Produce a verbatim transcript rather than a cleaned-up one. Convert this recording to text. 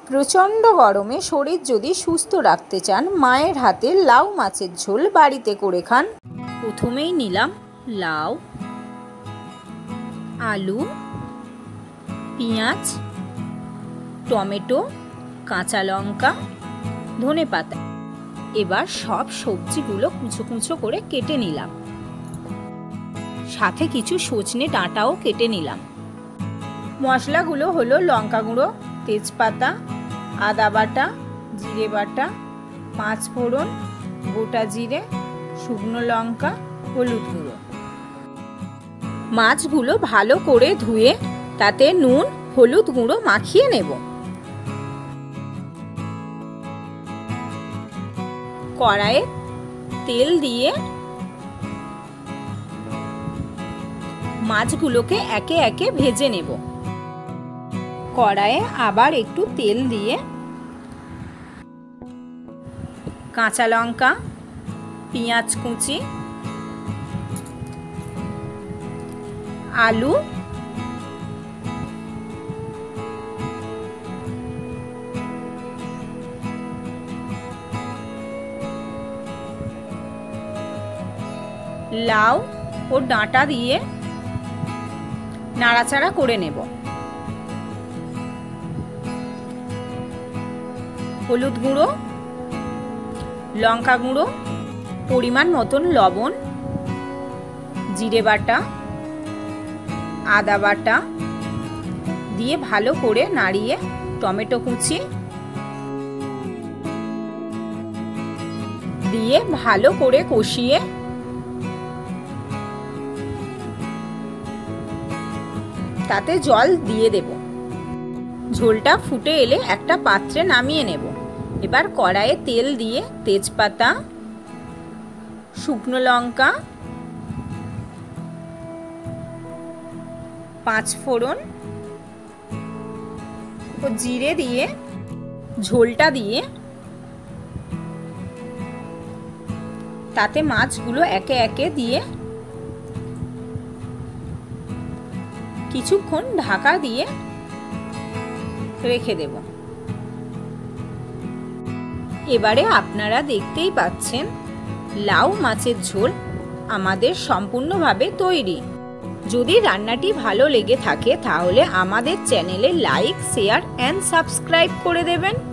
প্রচণ্ড গরমে শরীর যদি সুস্থ রাখতে চান, মায়ের হাতে লাউ মাছের ঝোল বাড়িতে করে খান। প্রথমেই নিলাম লাউ, আলু, পেঁয়াজ, টমেটো, কাঁচা লঙ্কা, ধনেপাতা। এবার সব সবজিগুলো কুচো কুচো করে কেটে নিলাম। সাথে কিছু সজনে ডাঁটাও কেটে নিলাম। মশলাগুলো হলো লঙ্কা গুঁড়ো, তেজপাতা, আদা বাটা, জিরে বাটা, পাঁচ ফোড়ন, গোটা জিরে, শুকনো লঙ্কা, হলুদ গুঁড়ো। মাছগুলো ভালো করে ধুয়ে তাতে নুন হলুদ গুঁড়ো মাখিয়ে নেব। কড়াইয়ে তেল দিয়ে মাছগুলোকে একে একে ভেজে নেব। কড়াইয়ে আবার একটু তেল দিয়ে কাঁচা লঙ্কা, পেঁয়াজ কুচি, আলু, লাউ ও ডাঁটা দিয়ে নাড়াচাড়া করে নেব। হলুদ গুঁড়ো, লঙ্কা গুঁড়ো, পরিমাণ মতন লবণ, জিরে বাটা, আদা বাটা দিয়ে ভালো করে নাড়িয়ে টমেটো কুচি দিয়ে ভালো করে কষিয়ে তাতে জল দিয়ে দেব। ঝোলটা ফুটে এলে একটা পাত্রে নামিয়ে নেব। এবার কড়াইয়ে তেল দিয়ে তেজপাতা, শুকনো লঙ্কা, পাঁচ ফোড়ন ও জিরে দিয়ে ঝোলটা দিয়ে তাতে মাছগুলো একে একে দিয়ে কিছুক্ষণ ঢাকা দিয়ে রেখে দেব। এবারে আপনারা দেখতেই পাচ্ছেন লাউ মাছের ঝোল আমাদের সম্পূর্ণভাবে তৈরি। যদি রান্নাটি ভালো লেগে থাকে তাহলে আমাদের চ্যানেলে লাইক, শেয়ার এন্ড সাবস্ক্রাইব করে দেবেন।